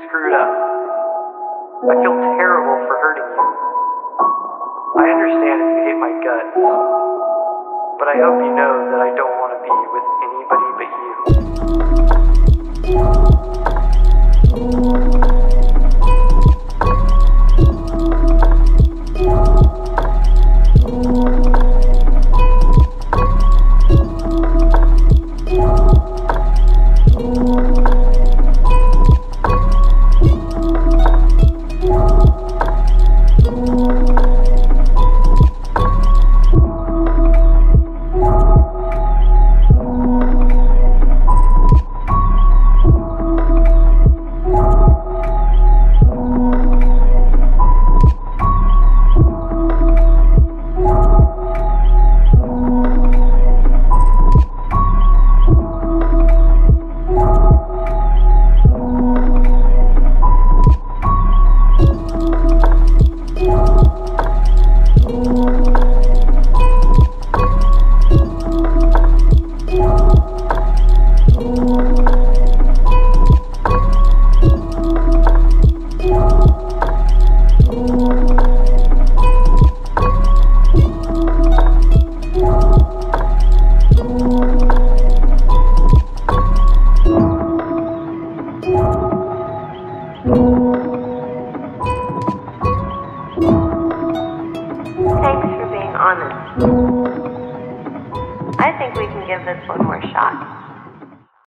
screwed up. I feel terrible for hurting you. I understand if you hate my guts, but I hope you know that I don't want to be with anybody but you. Thanks for being honest. I think we can give this one more shot.